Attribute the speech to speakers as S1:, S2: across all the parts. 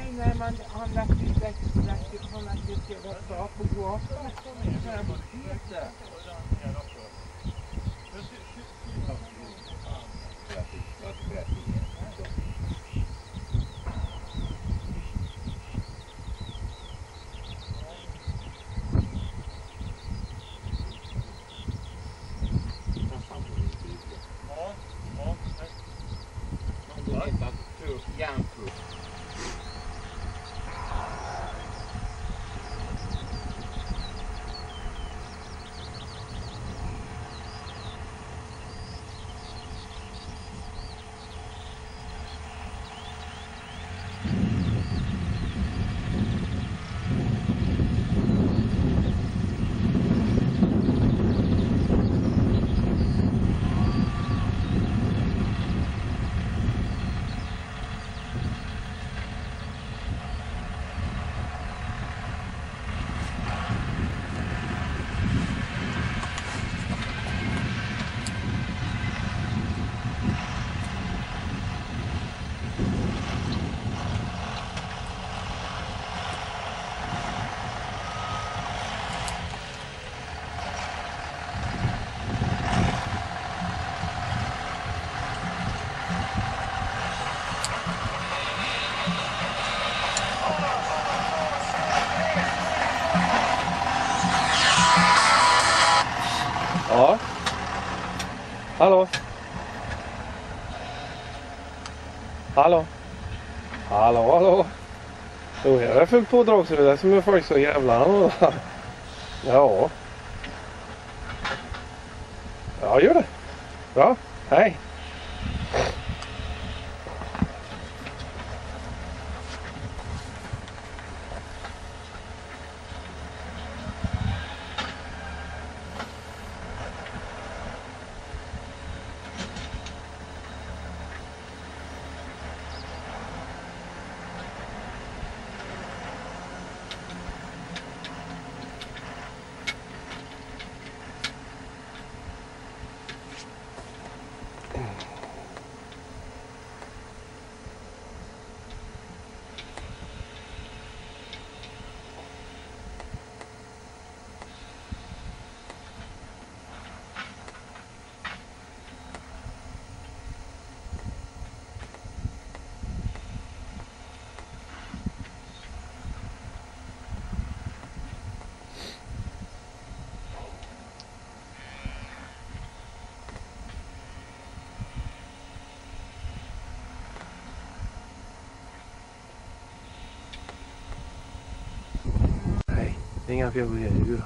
S1: när han lagt ut rätt bra på gatan. Så här butik där.
S2: Ja. Hallå? Hallå? Hallå, hallå? Då är det fullt pådrag så det är där som är folk så jävla. Ja. Ja, gör det. Bra. Hej. Det är inga fel på det djur.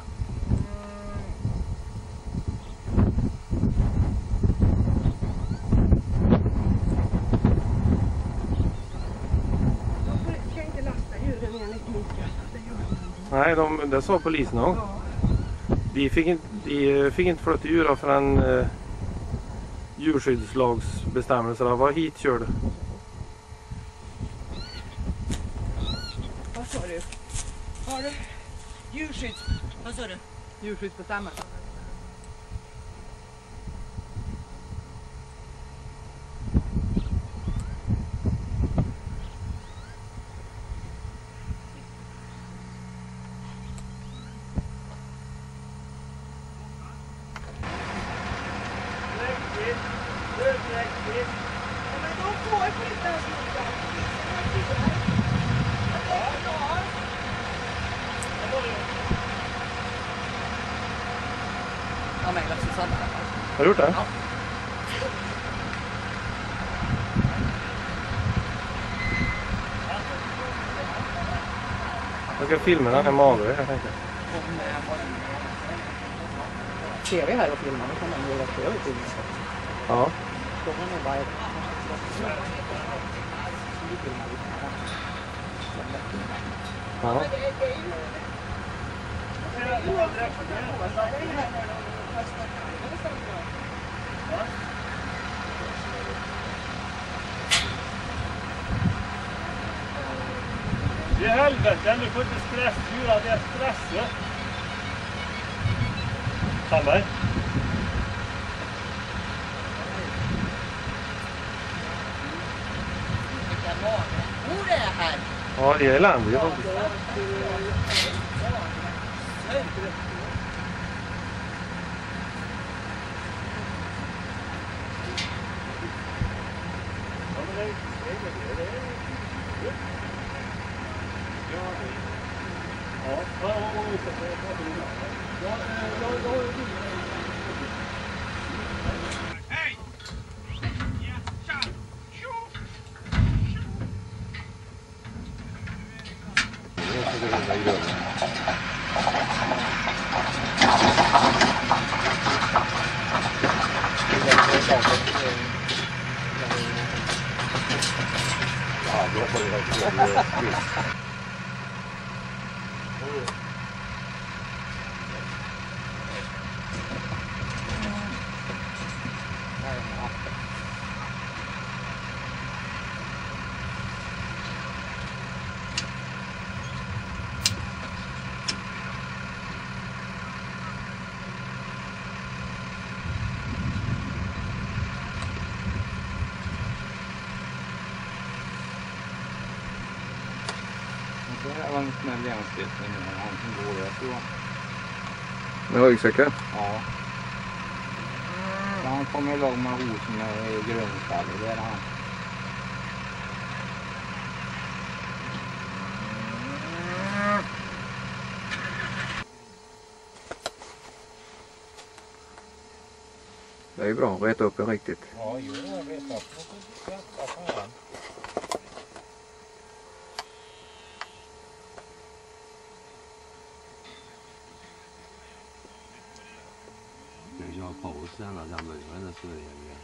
S1: De ska inte lasta djuren enligt Mikael.
S2: Nej, det sa polisen också. Ja. De fick inte flytta djur förrän djurskyddslagsbestämmelserna var hitkörda.
S1: Vad sa du? Har du?
S3: Vad sa du?
S1: Djurskyddsbestämmelser.
S3: Ja, men Susanna.
S2: Har du gjort det?
S3: Ja.
S2: Jag ska filma den här magen, jag tänkte.
S3: Ser vi här och filmar, då kan man ju rätt över till.
S2: Ja.
S3: Då kan man bara...
S2: Ja.
S4: I helvete, du får inte stressdjur, det är stressigt. Sandberg.
S3: Vilka mage. Det är här.
S2: Ja, det är eländigt.
S1: Det var en snäll jämställdhet med han som går där så.
S2: Med ryggsäcken?
S1: Ja. Han kommer igång med hosen med grönskall och det är han.
S2: Det är ju bra att reta upp en riktigt.
S1: Ja, gör det. Reta upp något.
S5: Jag har paus sen att jag börjar med så det.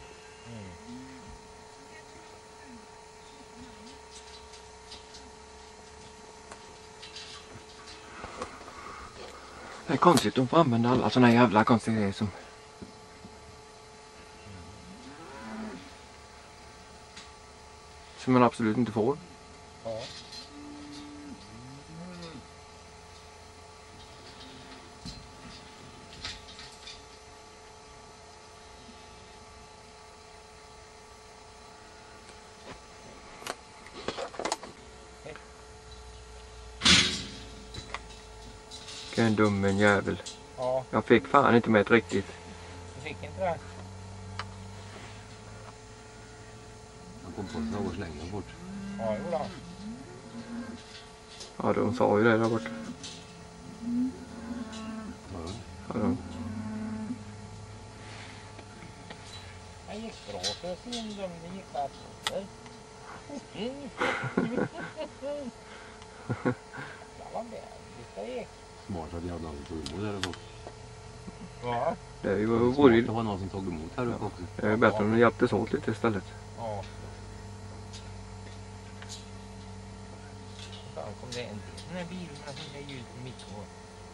S2: Det är konstigt att de får använda alla såna jävla konstiga grejer som man absolut inte får.
S1: Ja.
S2: Vilken dum en jävel.
S1: Ja,
S2: Jag fick fan inte med ett riktigt.
S1: du fick inte det.
S5: Han kom på något längre bort.
S1: Ja, jo då.
S2: Ja, de sa ju det där borta. Ja, de.
S1: Det gick bra för sin dom, det gick bättre. Det var väldigt det gick.
S5: Smart att jag hade någon som tog emot här uppe också.
S1: Ja.
S2: Det är ju
S5: Smart
S2: vore
S5: att ha någon som tog emot här uppe också.
S2: det är bättre om de hjälptes åt lite istället.
S1: Ja. Fan kom det en till den här bilen som är ljud på mitt hår.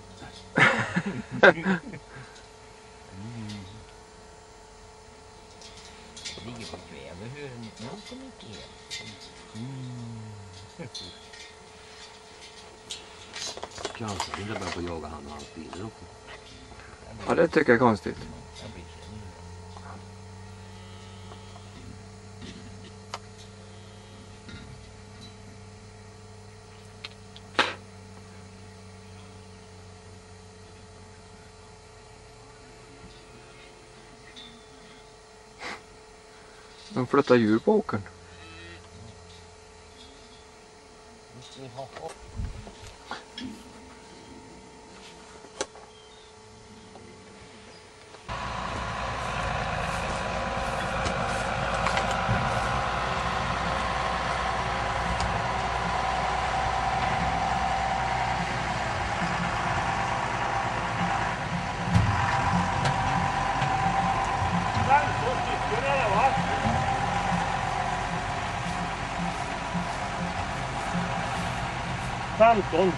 S1: Det ligger på kväve, hör ni? Nu kommer inte igen.
S5: Kanske inte börja på att jaga han och hans bilar också.
S2: Ja, det tycker jag är konstigt.
S1: Jag blir känd.
S2: De flyttar djur på åkern.
S4: Fan,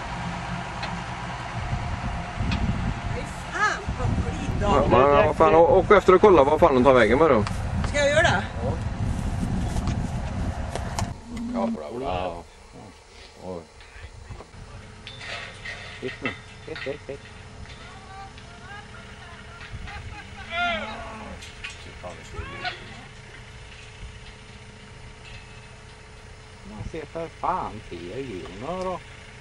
S3: Vad skit då.
S2: Men vad fan, åk efter och kolla vad fan de tar vägen med då.
S3: Ska jag göra det?
S1: Ja, bra.
S5: Oj.
S1: Titt nu. Titt.
S6: se för fan till Juno då.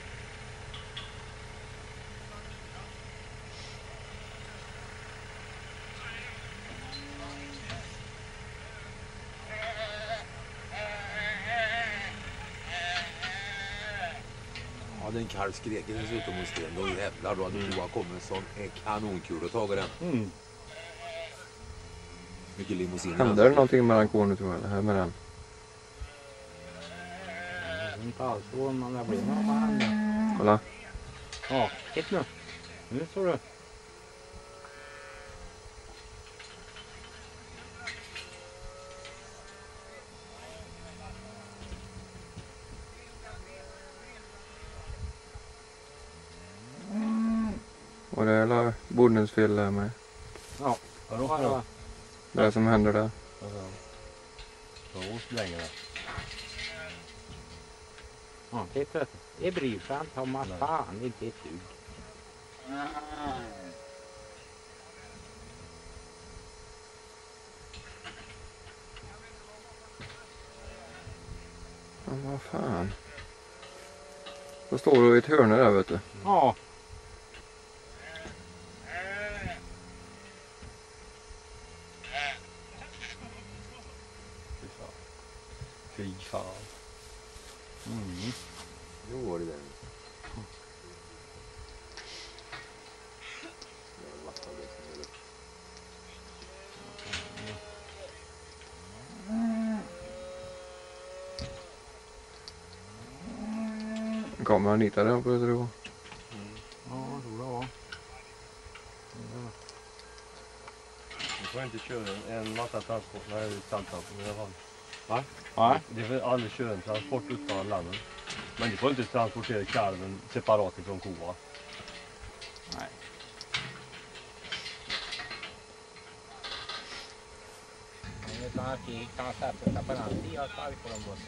S5: Ja, den kalv skrek dessutom hos Sten. Då jävlar, då hade Johan kommit som en kanonkul och tagit den.
S6: Mm.
S5: Mycket limousin.
S2: Hände det någonting mellan korna tror jag? Eller här med den?
S6: Inte alls så man där blir något hända.
S2: Kolla.
S6: Ja, titt nu. Nu står du.
S2: Och det är alla bondens fel där med.
S6: Ja,
S4: Vadå?
S2: Det som händer där.
S4: Så länge.
S6: ja, titta. Det bryr sig inte om att fan inte ett dugg.
S2: Men vad fan. Då står du i ett hörn där vet du.
S6: Ja.
S4: Fy fan.
S6: Mm.
S5: Jo, var det den.
S2: Kommer han hit där på det tror jag.
S6: Ja, jag tror det var.
S4: Du får inte köra en massa transport när det är salttransport i alla fall.
S6: Nej.
S4: Det får aldrig köra en transport utan landet. Men du får inte transportera kalven separat ifrån koa.
S6: Nej. Men utan att vi kan sätta sig på den sidan så vi får dem bort.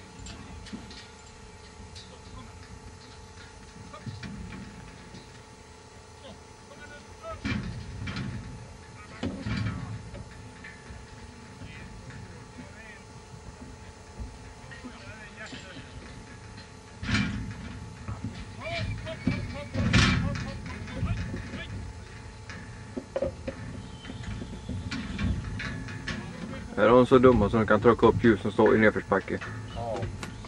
S2: Är de så dumma som de kan trycka upp ljus som står i nedförsbacke?
S6: Ja.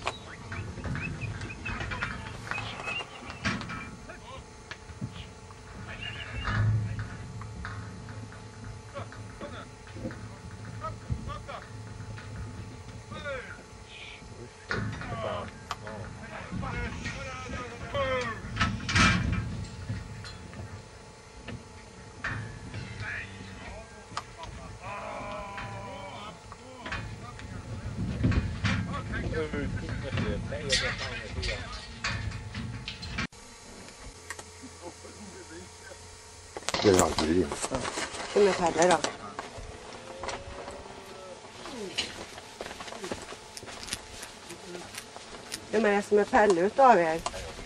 S5: Det är alltid det.
S7: Som är färre då. Vem är det som är Pelle utav er?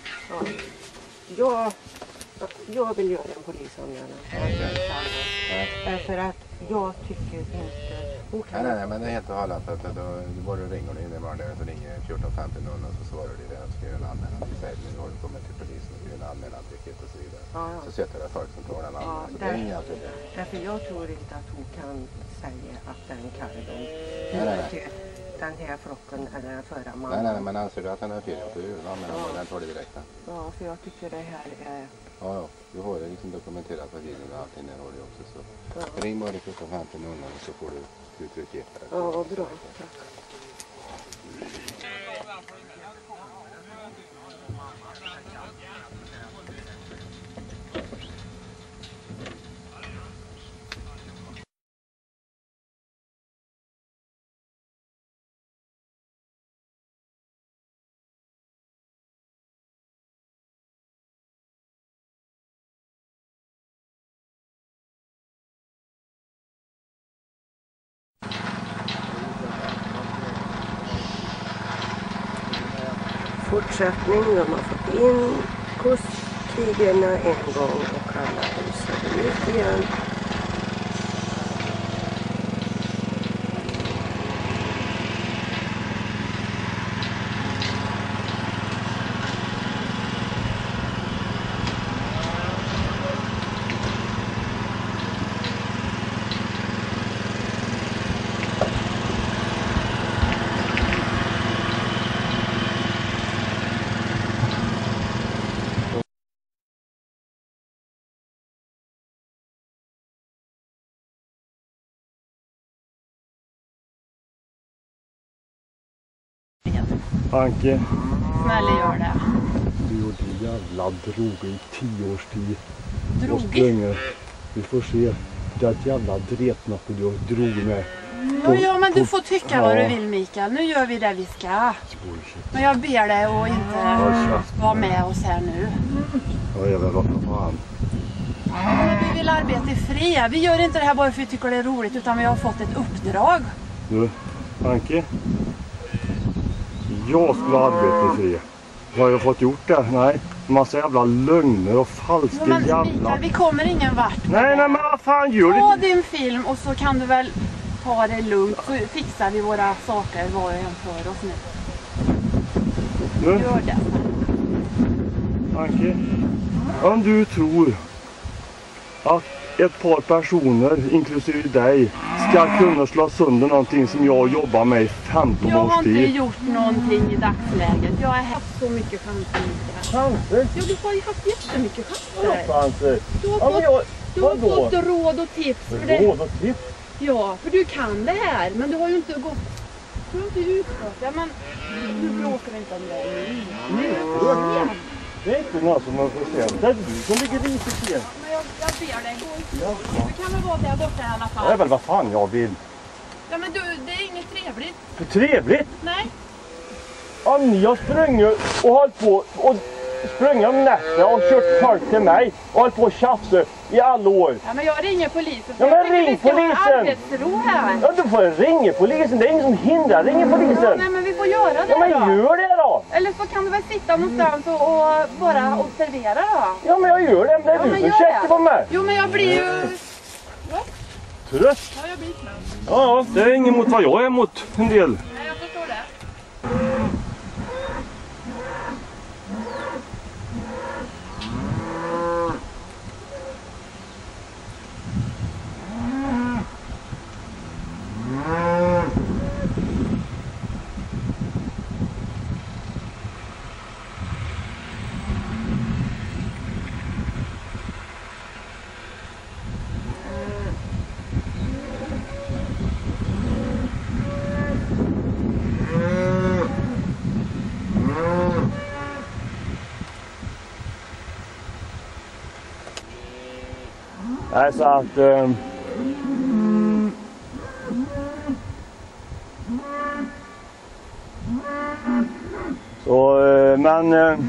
S7: Ja. Jag vill göra en polisanmälan. Därför att jag tycker inte...
S8: Nej, men det är helt och hållet att då bara ringer du in imorgon där så ringer 1450 och så svarar du det att ska göra en anmälan till Sälen och du kommer till polisen och gör en anmälan till Kit och så vidare.
S7: Ja.
S8: Så sätter det folk som tar den anmälan. Så det är inga problem.
S7: Därför jag tror inte att hon kan säga att den kalven
S8: Nej.
S7: den här flocken eller den förra mannen.
S8: Nej, men anser du att den är fel så gör du en anmälan och den tar det direkt.
S7: Ja, för jag tycker det här är...
S8: Ja, du har det liksom dokumenterat på tiden och allting där har du också så. Ring bara 1450 och så får du uttryck efter.
S7: Ja, bra. Tack. Fortsättning, de har fått in kusttigerna en gång och alla husade ut igen.
S4: Anke,
S3: Snälla gör det.
S4: du gjorde en jävla droge i 10 års tid. Och
S3: Drog?
S4: sprunga. Vi får se. Det är jävla dretnacke du drog med.
S3: Ja, men du får tycka vad du
S4: Ja.
S3: vill, Mikael. Nu gör vi det vi ska.
S4: Bullshit.
S3: Men jag ber dig att inte vara med oss här nu.
S4: Ja, jag vet vad fan.
S3: Vi vill arbeta i fred. Vi gör inte det här bara för att vi tycker det är roligt, utan vi har fått ett uppdrag.
S4: Du, Anke. Jag skulle arbeta i fred. Har jag fått gjort det? Nej. Massa jävla lögner och falska
S3: Ja, men
S4: jävla...
S3: Mikael, vi kommer ingen vart.
S4: Nej, men vad fan gör
S3: Ta
S4: du?
S3: din film och så kan du väl ta det lugnt. Så fixar vi våra saker var och en för oss nu.
S4: Du,
S3: Gör det.
S4: Anke. Om du tror att ett par personer, inklusive dig, ska kunna slå sönder någonting som jag jobbar med i 15
S3: Jag har
S4: års
S3: inte
S4: tid.
S3: gjort någonting i dagsläget. Jag har haft så mycket chanser.
S4: Chanser?
S3: Ja, du har ju haft jättemycket chanser.
S4: Chanser?
S3: Du har
S4: Ja, men jag...
S3: Du har
S4: Vadå?
S3: fått råd och tips för det.
S4: Råd och tips?
S3: Ja, för du kan det här. Men du har ju inte gått... Du har inte utfört det. Men du bråkar inte om det nu.
S4: Det är inte någon som har förstått. Det är du som ligger risigt igen.
S3: Men jag ber dig, gå. Du kan väl vara där borta i alla
S4: Det är
S3: fall.
S4: väl vad fan jag vill.
S3: Ja, men du, det är inget trevligt.
S4: För trevligt.
S3: Nej.
S4: Om ni har sprungit och hållit på och sprungit om nätterna och kört folk till mig och hållit på och tjafsa i alla år.
S3: Ja, men jag ringer polisen.
S4: Ja, men
S3: Jag tycker
S4: ring
S3: vi ska ha
S4: polisen.
S3: arbetsro här.
S4: Ja, du får ringa polisen. Det är ingen som hindrar. Ring
S3: Ja,
S4: polisen.
S3: nej, men vi får göra det
S4: Ja, men
S3: då.
S4: gör det då.
S3: Eller så kan du väl sitta någonstans och bara observera då.
S4: Ja, men jag gör det. Men det är
S3: Ja,
S4: du
S3: men
S4: som
S3: gör
S4: checkar
S3: det.
S4: på mig.
S3: Jo, men jag blir ju...
S4: Trött.
S3: Ja, jag blir trött.
S4: Ja, det är inget mot vad jag är emot en del.
S3: Nej, jag förstår det.
S4: Nej, så att... Så, men...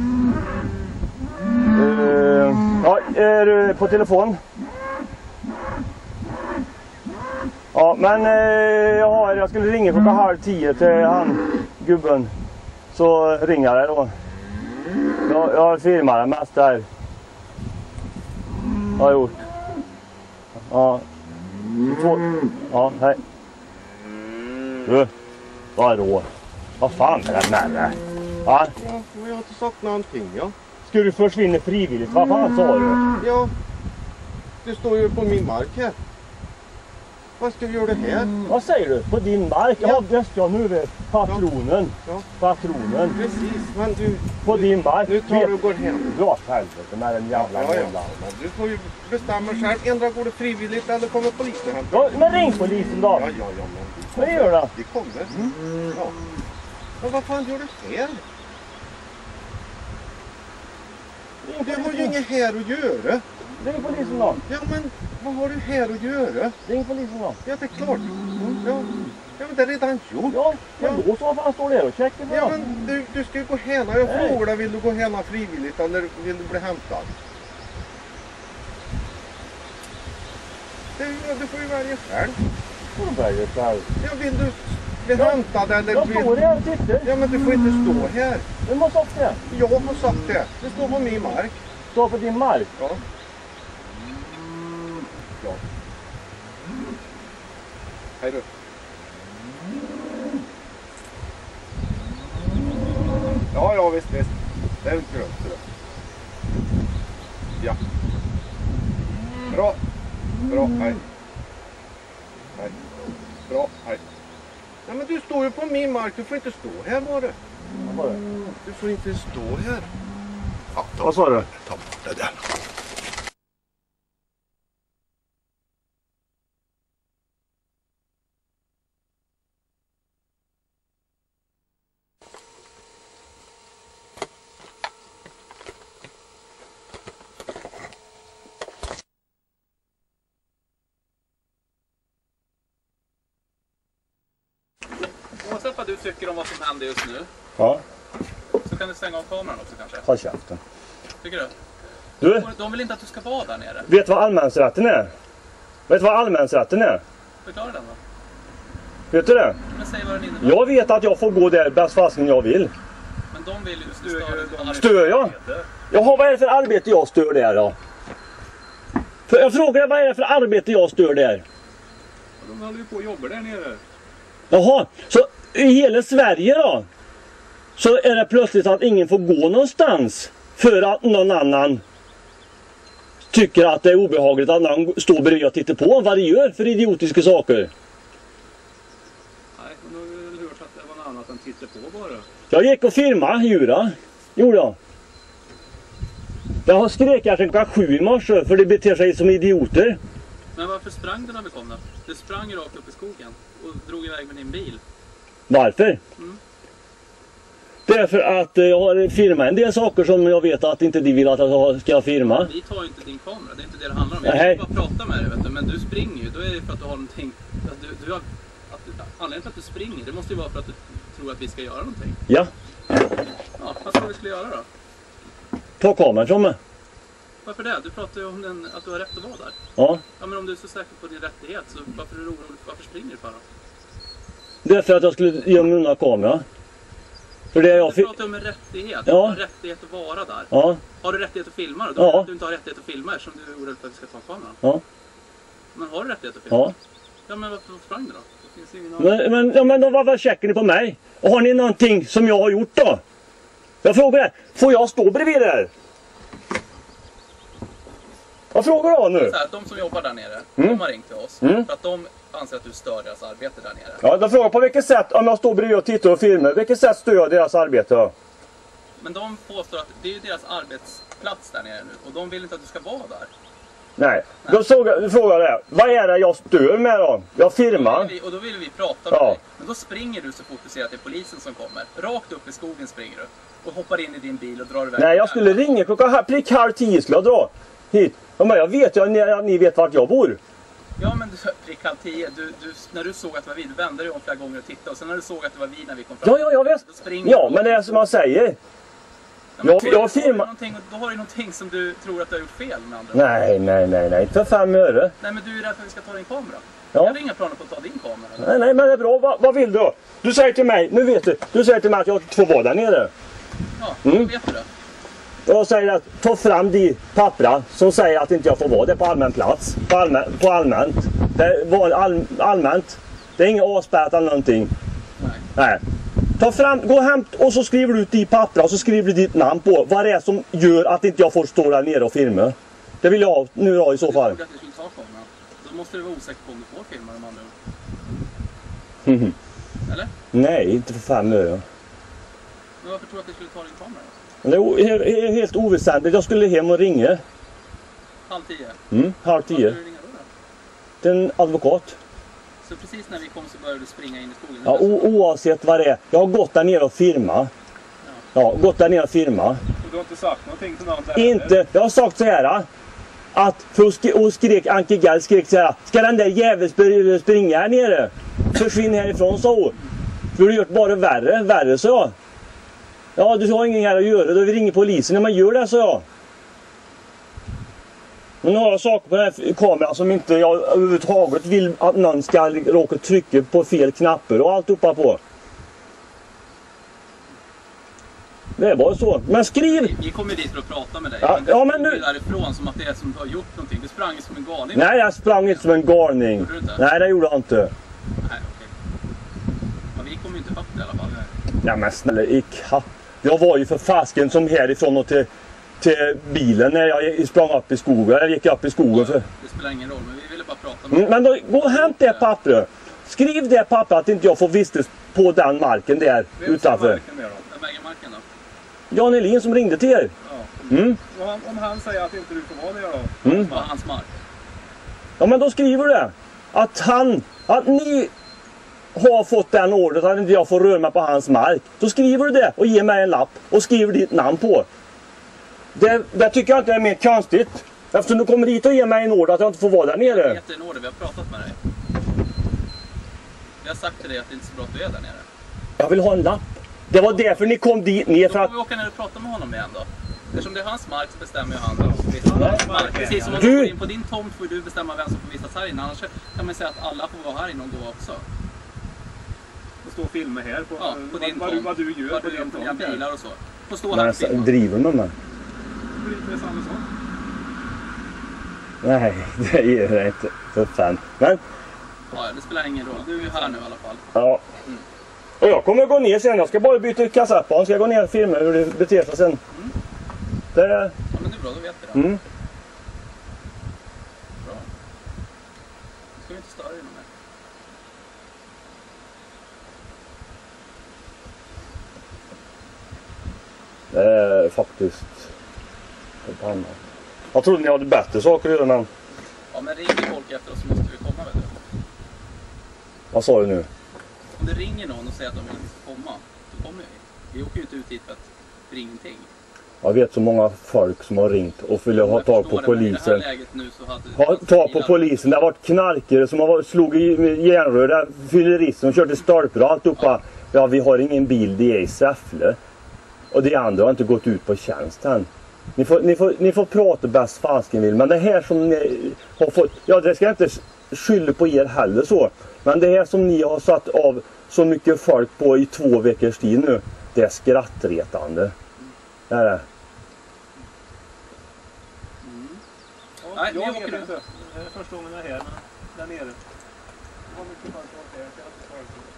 S4: ja, är du på telefon? Ja, men jag skulle ringa klockan 9:30 till han, gubben. Så ringer jag då. Jag filmar det mest där. Har jag gjort. Ja. Ja, hej. Du, vadå? Vad fan är det med dig? Ja?
S9: Ja, men jag har inte sagt någonting, ja.
S4: Ska du försvinna frivilligt? Vad fan sa du?
S9: Ja, du står ju på min mark här. Vad ska du göra det här?
S4: Vad säger du? På din mark? Ja, just ja, nu är det patronen.
S9: Ja.
S4: Patronen.
S9: Precis, men du...
S4: På din mark.
S9: Nu tar du och går hem.
S4: Dra åt helvete med den jävla
S9: Ja,
S4: jävla.
S9: men du får ju bestämma själv. Ändra går det frivilligt eller kommer polisen hem.
S4: Ja, men ring polisen då.
S9: Ja, men...
S4: Vad gör du?
S9: Vi kommer. Ja. Men vad fan gör du här? Du har ju inget här att göra.
S4: Ring polisen då.
S9: Ja, men vad har du här att göra?
S4: Ring polisen då.
S9: Ja, det är klart. Ja, men det är redan gjort.
S4: Ja, men då så, vad fan står det här och checkar för?
S9: Ja, men du ska ju gå hem. Jag frågar dig, vill du gå hem frivilligt eller vill du bli hämtad? Du får ju välja själv.
S4: Får du välja själv?
S9: Ja, vill du bli hämtad eller...
S4: Jag står här och tittar.
S9: Ja, men du får inte stå här.
S4: Vem har sagt det?
S9: Jag har sagt det. Det står på min mark.
S4: Stå på din mark?
S9: Ja. Ja. Hej då. Ja, visst. Det är inte glömt det. Ja. Bra, hej. Hej. Bra, hej. Nej, men du står ju på min mark. Du får inte stå här, var det.
S4: Vad var det?
S9: Du får inte stå här. Ja,
S4: Vad sa du?
S9: ta bort det där.
S6: Oavsett vad du tycker om vad som händer just nu,
S4: Ja,
S6: så kan du stänga av kameran också kanske.
S4: håll käften.
S6: Tycker du?
S4: Du,
S6: De vill inte att du ska vara där nere.
S4: vet du vad allmänrätten är? Vet du vad allmänrätten är?
S6: Förklara den då.
S4: Vet du det?
S6: Men säg vad den innebär.
S4: Jag vet att jag får gå där bäst fastän jag vill.
S6: Men de vill ju störa.
S4: Stör jag? Jaha, vad är det för arbete jag stör där då? För jag frågar, vad är det för arbete jag stör där?
S6: De håller ju på och jobbar där nere.
S4: Jaha, så i hela Sverige då? Så är det plötsligt att ingen får gå någonstans för att någon annan tycker att det är obehagligt att någon står bredvid och tittar på vad det gör för idiotiska saker.
S6: Nej, men då har vi väl hört att det var något annat än tittar på bara.
S4: Jag gick och filmade djuren, gjorde jag. Jag har skrek här klockan 7 i morse för det beter sig som idioter.
S6: Men varför sprang du när vi kom då? Du sprang ju rakt upp i skogen och drog iväg med din bil.
S4: Varför?
S6: Mm.
S4: Därför att jag har filmat en del saker som jag vet att inte de vill att jag ska filma.
S6: Vi tar ju inte din kamera, det är inte det det handlar om.
S4: Nej.
S6: Jag vill bara prata med dig, vet du. Men du springer ju, då är det för att du har någonting. Att du har, anledningen till att du springer, det måste ju vara för att du tror att vi ska göra någonting.
S4: Ja,
S6: Ja, vad ska vi skulle göra då?
S4: ta kameran från mig.
S6: Varför det? Du pratar ju om att du har rätt att vara där.
S4: Ja,
S6: Ja, men om du är så säker på din rättighet, så varför är du orolig? Varför springer du för då?
S4: därför att jag skulle gömma undan kameran. För det jag
S6: Du pratar om en rättighet.
S4: Ja.
S6: Du har rättighet att vara där.
S4: Ja,
S6: Har du rättighet att filma då? Då
S4: Ja.
S6: att du inte har rättighet att filma eftersom du är orolig för att vi ska ta kameran.
S4: ja,
S6: Men har du rättighet att filma?
S4: ja.
S6: Ja, men varför sprang du då? Det finns ingen
S4: Men då vad checkar ni på mig? Och har ni någonting som jag har gjort då? Jag frågar det. Får jag stå bredvid där? Vad frågar jag nu?
S6: Så här, de som jobbar där nere,
S4: Mm.
S6: de har ringt till oss
S4: Mm.
S6: för att de anser att du stör deras arbete där nere.
S4: Ja, då frågar jag på vilket sätt, om jag står bredvid och tittar och filmar, vilket sätt stör jag deras arbete då?
S6: Men de påstår att det är ju deras arbetsplats där nere nu och de vill inte att du ska vara där.
S4: Nej, då frågar jag det. Vad är det jag stör med då? Jag filmar.
S6: Och då vill vi prata med
S4: Ja.
S6: dig. Men då springer du så fort du ser att det är polisen som kommer. Rakt upp i skogen springer du. Och hoppar in i din bil och drar iväg.
S4: Nej, jag skulle ringa klockan prick 9:30 skulle jag dra hit. Ja, men jag vet ju att ni vet vart jag bor.
S6: Ja, men du, prick 9:30. När du såg att det var vi, du vände dig om flera gånger och tittade. Och sen när du såg att det var vi när vi kom fram.
S4: Ja, jag vet.
S6: Då springer
S4: Ja,
S6: du.
S4: men det är som man säger.
S6: Ja, men
S4: jag filmar.
S6: Då har du någonting som du tror att du har gjort fel med andra.
S4: Nej. Inte för 5 öre.
S6: Nej, men du är rädd för att vi ska ta din kamera.
S4: Ja.
S6: Jag har inga planer på att ta din kamera.
S4: Nej, men det är bra. Vad vill du då? Du säger till mig, nu vet du. Du säger till mig att jag får vara där nere.
S6: Ja,
S4: Mm.
S6: vet du det?
S4: Jag säger att ta fram de pappra som säger att inte jag får vara där på allmän plats. På allmänt. Det var allmänt. Det är inget avspärrat eller någonting. Nej. Ta fram, gå hem och så skriver du ut de pappra och så skriver du ditt namn på. Vad det är som gör att inte jag får stå där nere och filma. Det vill jag ha nu då i så fall.
S6: Du trodde att du skulle ta kameran. Då måste du vara osäker på om du får filma de andra.
S4: Mhm.
S6: Eller?
S4: Nej, inte för 5 öre.
S6: Men varför tror du att du skulle ta din kamera då?
S4: Det är helt oväsentligt. Jag skulle hem och ringa.
S6: 9:30.
S4: 9:30.
S6: Varför skulle du ringa då?
S4: Det är en advokat.
S6: Så precis när vi kom så började du springa in i skogen?
S4: Ja, oavsett vad det är. Jag har gått där nere och filmat. Ja, gått där nere och filmat.
S2: Och du har inte sagt någonting till någon?
S4: Inte. Jag har sagt så här. Att och skrek Anke Gell skrek så här. Ska den där jäveln springa här nere? Försvinn härifrån, sa hon. För du har gjort bara värre, så jag. Ja, du har ingen här att göra. Då vi ringer polisen när man gör det, så jag. Men nu har jag saker på den här kameran som inte jag överhuvudtaget vill att någon ska råka trycka på fel knappar och alltihopa på. Det är bara så. Men skriv!
S6: Vi kommer dit för att prata med dig.
S4: Ja,
S6: men
S4: men
S6: du
S4: nu...
S6: därifrån som att det är som du har gjort någonting. Du sprang som en galning.
S4: Nej, jag sprang inte som en galning.
S6: Gjorde du inte?
S4: Nej, det gjorde jag inte.
S6: Nej, okej. Ja, vi kommer ju inte upp i alla fall.
S4: Ja, men snälla, ikapp. Jag var ju för fasken som härifrån och till bilen när jag sprang upp i skogen. Jag gick upp i skogen för...
S6: Det spelar ingen roll, men vi ville bara prata med dig.
S4: Men då, gå och hämta det pappret. Skriv det pappret att inte jag får vistas på den marken där utanför.
S6: Vem äger marken då?
S4: Jan Elin som ringde till er. Mm.
S2: Om han säger att inte du får vara där då?
S4: Mm.
S6: Vad hans mark?
S4: Ja, men då skriver du det. Att ni har fått den ordet att inte jag får röra mig på hans mark. Då skriver du det och ger mig en lapp och skriver ditt namn på. Det tycker jag inte är mer konstigt. Eftersom du kommer hit och ger mig en order att jag inte får vara där nere.
S6: Jag vet en order, vi har pratat med dig. Vi har sagt till dig att det inte är så bra att du är där nere.
S4: Jag vill ha en lapp. Det var därför ni kom dit ner för
S6: Då
S4: att...
S6: får vi åka ner och prata med honom igen då. Eftersom det är hans mark så bestämmer ju han vissa mark. Precis som om du går in på din tomt får du bestämma vem som får vistas här inne. Annars kan man säga att alla får vara här inne och gå också.
S2: Och stå och filma här på,
S6: på din
S2: vad du gör
S6: vad
S2: på
S6: du
S2: din tomt.
S6: bilar och så. Får stå här och
S4: Men
S6: filma.
S4: driver man med?
S2: Det är samma sak.
S4: Nej, det är det inte. För fan. Men...
S6: Ja, det spelar ingen roll. Du är ju här nu i alla fall.
S4: Ja. Och jag kommer gå ner sen. Jag ska bara byta kassett på. Ska jag gå ner och filma hur det beter sig sen. Det...
S6: Ja, men det är bra. Då vet vi det.
S4: Mm.
S6: Bra. Då ska vi inte störa dig någon mer.
S4: Det är faktiskt... förbannat. Jag trodde ni hade bättre saker att göra, men...
S6: Ja, men ringer folk efter oss så måste vi komma, vet du.
S4: Vad sa du nu?
S6: Om det ringer någon och säger att de vill komma, så kommer vi. Vi åker ju inte ut hit för ingenting.
S4: Jag vet så många folk som har ringt och ville ha tag på polisen.
S6: I det här läget nu så hade...
S4: Ha tag på polisen. Det har varit knarkare som har slog i järnrör. Det fyllerister som körde stolpar och alltihopa. Ja, vi har ingen bil. Det är i Säffle. Och de andra har inte gått ut på tjänsten. Ni får prata bäst fasken vill. Men det här som ni har fått... Ja, det ska jag inte skylla på er heller så. Men det här som ni har satt av så mycket folk på i 2 veckors tid nu. Det är skrattretande. Det är det.
S6: Nej, vi
S2: Jag
S6: åker
S2: vet
S6: nu.
S2: inte. Det är första gången jag är här, men där nere. Det var mycket folk som var här, så jag har inte svarat på.